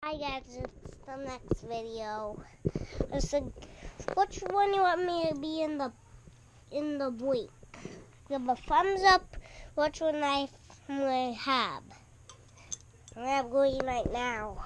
Hi guys, it's the next video. Which one you want me to be in the week? Give a thumbs up. Which one I have? I'm going right now.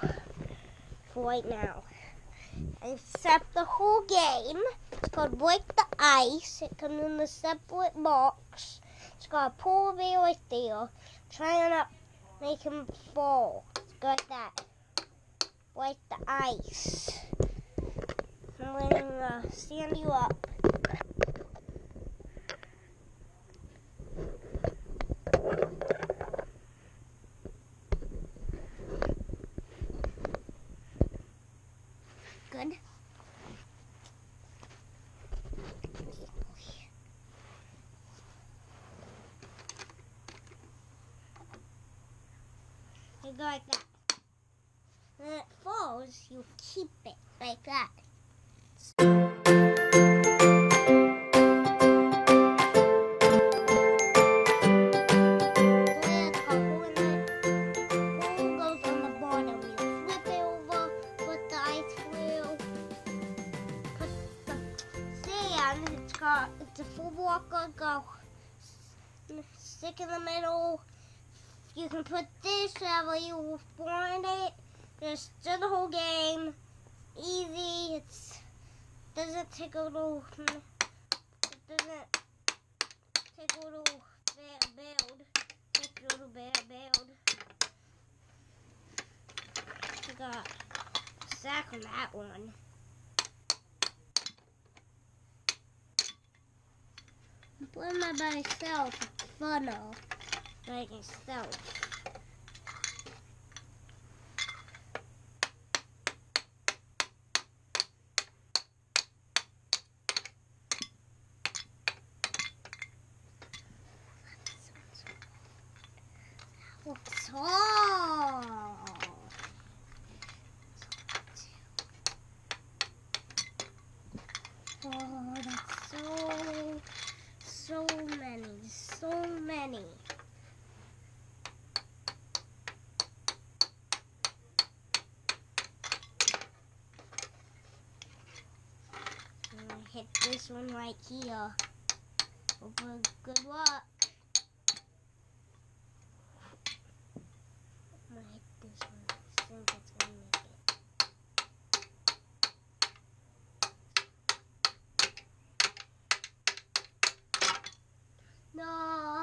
I set the whole game. It's called Break the Ice. It comes in a separate box. It's got a polar bear right there. Trying to make him fall. It's like that. Break the ice. I'm going to stand you up. Good. You go like that. When it falls, you keep it like that. It's a full walker, go stick in the middle. You can put this wherever you want it. Just do the whole game. Easy. Doesn't take a little. It doesn't take a little build. Take a little build. I got a sack on that one. I'm playing by myself. It's funner by myself. Looks hard. Oh, that's so many. I'm gonna hit this one right here. Good luck. I'm gonna hit this one. I think it's gonna make it. No.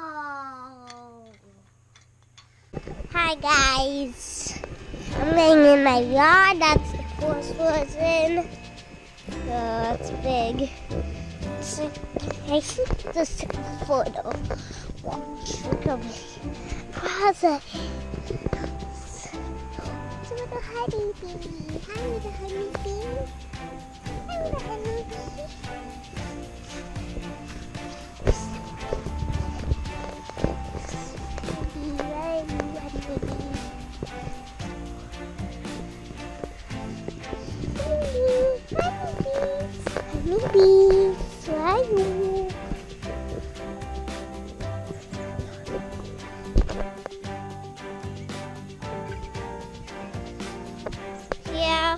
Hi guys. I'm laying in my yard. That's the first person. It's big. I should just take a photo. Watch. Look at me. Present. It's a little honeybee. Hi, little honeybee. Hi, little honeybee. Honeybees, where are you? Yeah.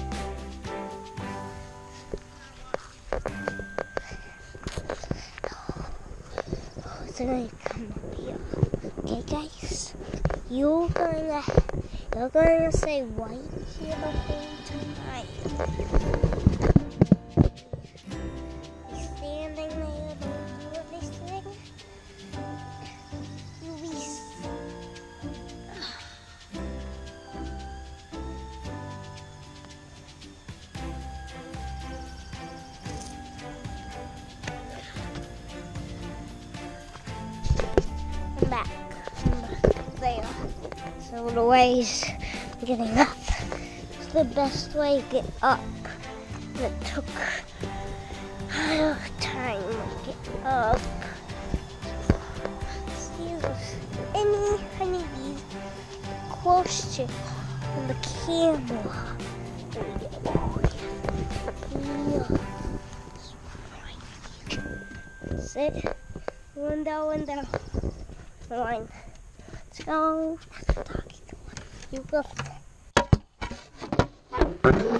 So I'm gonna come up here. Okay, guys, you're gonna stay right here the whole time. Standing there, don't do anything. You'll be I'm back there. So the ways getting up. It's the best way to get up. It took time to get up. See if there's any honeybees close to the camera. There we go. That's it. Window. Fine. Let's go. You go. Bye.